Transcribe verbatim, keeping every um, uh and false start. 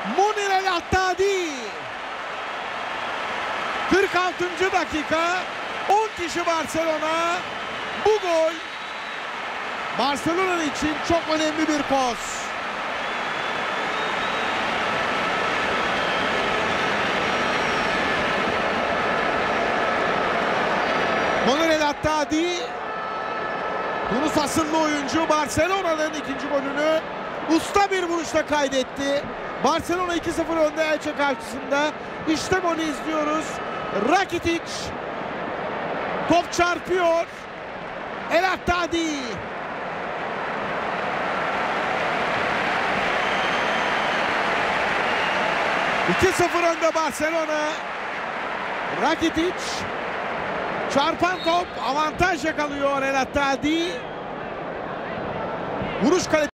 Munir El Haddadi. kırk altıncı dakika. on kişi Barcelona. Bu gol Barcelona için çok önemli bir poz. Munir El Haddadi, Tunus asıllı oyuncu, Barcelona'nın ikinci golünü usta bir vuruşla kaydetti. Barcelona iki sıfır önde Elche karşısında. İşte golü izliyoruz. Rakitic, top çarpıyor. El Haddadi. iki sıfır önde Barcelona. Rakitic, çarpan top, avantaj yakalıyor El Haddadi. Vuruş kale